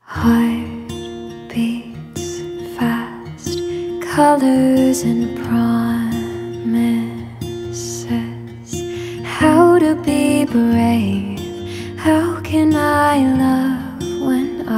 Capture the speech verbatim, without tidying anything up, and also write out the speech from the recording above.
Heart beats fast, colors and promises. How to be brave, how can I love